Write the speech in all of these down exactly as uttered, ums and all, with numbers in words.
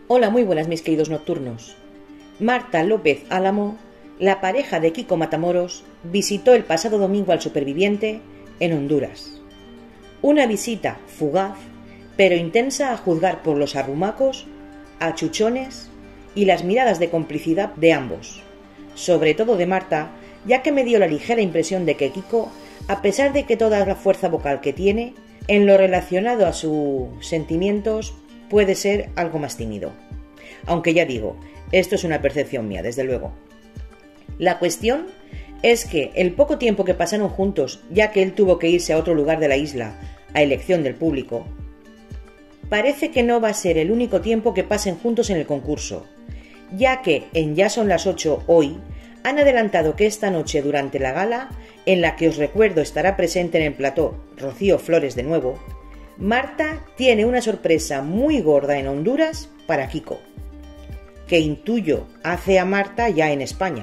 Hola, muy buenas mis queridos nocturnos. Marta López Álamo, la pareja de Kiko Matamoros, visitó el pasado domingo al superviviente en Honduras. Una visita fugaz, pero intensa a juzgar por los arrumacos, achuchones y las miradas de complicidad de ambos, sobre todo de Marta, ya que me dio la ligera impresión de que Kiko, a pesar de que toda la fuerza vocal que tiene, en lo relacionado a sus sentimientos, puede ser algo más tímido. Aunque ya digo, esto es una percepción mía, desde luego. La cuestión es que el poco tiempo que pasaron juntos, ya que él tuvo que irse a otro lugar de la isla, a elección del público, parece que no va a ser el único tiempo que pasen juntos en el concurso, ya que en Ya son las ocho hoy, han adelantado que esta noche durante la gala, en la que os recuerdo estará presente en el plató Rocío Flores de nuevo, Marta tiene una sorpresa muy gorda en Honduras para Kiko, que intuyo hace a Marta ya en España.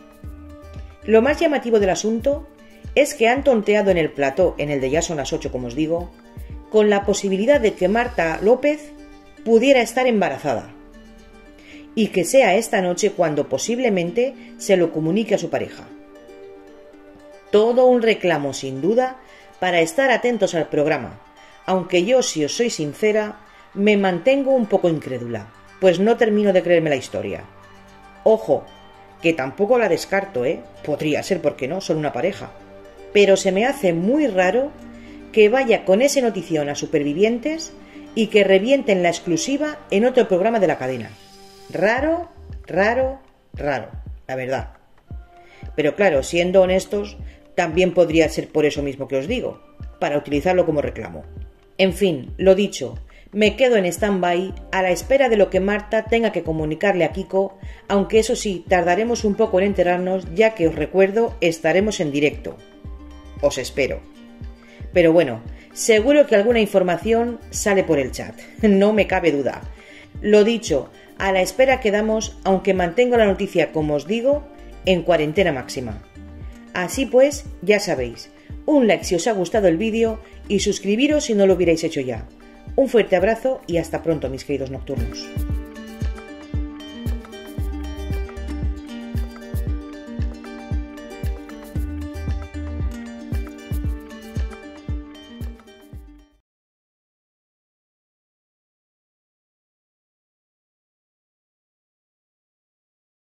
Lo más llamativo del asunto es que han tonteado en el plató, en el de Ya son las ocho como os digo, con la posibilidad de que Marta López pudiera estar embarazada y que sea esta noche cuando posiblemente se lo comunique a su pareja. Todo un reclamo sin duda para estar atentos al programa, aunque yo, si os soy sincera, me mantengo un poco incrédula, pues no termino de creerme la historia. Ojo, que tampoco la descarto, ¿eh? Podría ser, ¿por qué no? Son una pareja. Pero se me hace muy raro que vaya con ese notición a Supervivientes y que revienten la exclusiva en otro programa de la cadena. Raro, raro, raro, la verdad. Pero claro, siendo honestos, también podría ser por eso mismo que os digo, para utilizarlo como reclamo. En fin, lo dicho, me quedo en stand-by a la espera de lo que Marta tenga que comunicarle a Kiko, aunque eso sí, tardaremos un poco en enterarnos, ya que os recuerdo, estaremos en directo. Os espero. Pero bueno, seguro que alguna información sale por el chat, no me cabe duda. Lo dicho, a la espera quedamos, aunque mantengo la noticia, como os digo, en cuarentena máxima. Así pues, ya sabéis, un like si os ha gustado el vídeo y suscribiros si no lo hubierais hecho ya. Un fuerte abrazo y hasta pronto, mis queridos nocturnos.